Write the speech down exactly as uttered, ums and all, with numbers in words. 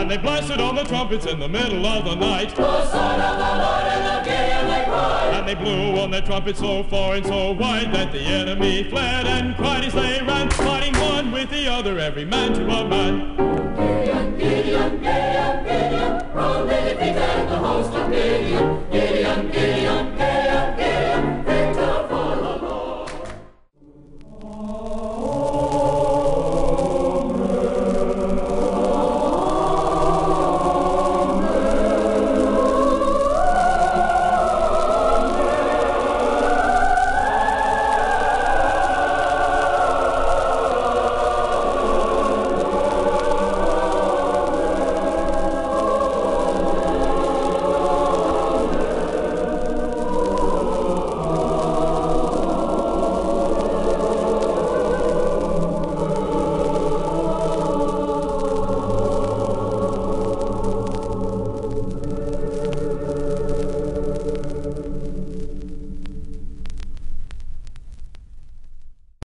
And they blasted on the trumpets in the middle of the night. The sword of the Lord and of Gideon they cried. And they blew on their trumpets so far and so wide that the enemy fled and cried as they ran, fighting one with the other, every man to a man. Gideon, Gideon, Gideon, Gideon, from the defeated the host